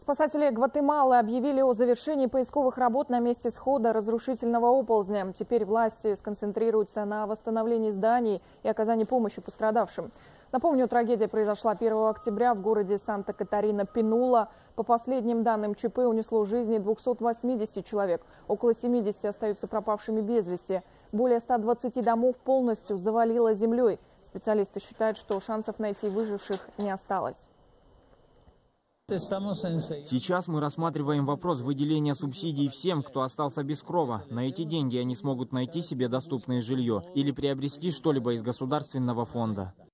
Спасатели Гватемалы объявили о завершении поисковых работ на месте схода разрушительного оползня. Теперь власти сконцентрируются на восстановлении зданий и оказании помощи пострадавшим. Напомню, трагедия произошла 1 октября в городе Санта-Катарина-Пинула. По последним данным, ЧП унесло жизни 280 человек. Около 70 остаются пропавшими без вести. Более 120 домов полностью завалило землей. Специалисты считают, что шансов найти выживших не осталось. Сейчас мы рассматриваем вопрос выделения субсидий всем, кто остался без крова. На эти деньги они смогут найти себе доступное жилье или приобрести что-либо из государственного фонда.